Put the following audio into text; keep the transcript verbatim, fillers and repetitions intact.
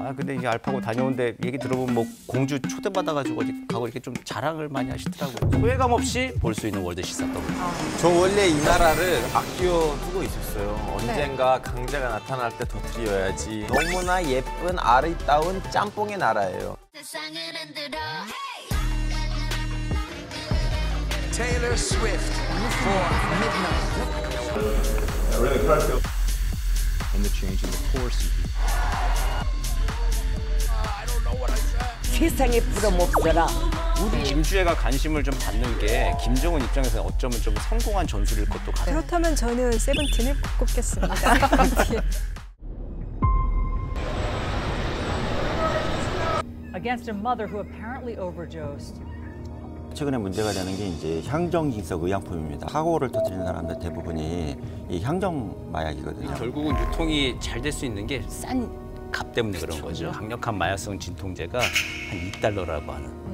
아 근데 이게 알파고 다녀온데 얘기 들어보면 뭐 공주 초대받아가지고 어디 가고 이렇게 좀 자랑을 많이 하시더라고요. 소외감 없이 볼 수 있는 월드 시사더군. 저 원래 이 나라를 아껴두고 있었어요. 언젠가 강자가 나타날 때 터뜨려야지. 너무나 예쁜 아리따운 짬뽕의 나라예요. Taylor Swift for Midnight. And the change in the course. 세상에 부러먹더라. 우리 김주애가 관심을 좀 받는 게 김정은 입장에서는 어쩌면 좀 성공한 전술일 것도 같아요. 그렇다면 저는 세븐틴을 꼽겠습니다. Against a mother who apparently overdosed. 최근에 문제가 되는 게 이제 향정신성 의약품입니다. 사고를 터뜨리는 사람들 대부분이 이 향정 마약이거든요. 결국은 유통이 잘 될 수 있는 게 싼 값 때문에 그런 거죠. 강력한 마약성 진통제가 한 이 달러라고 하는.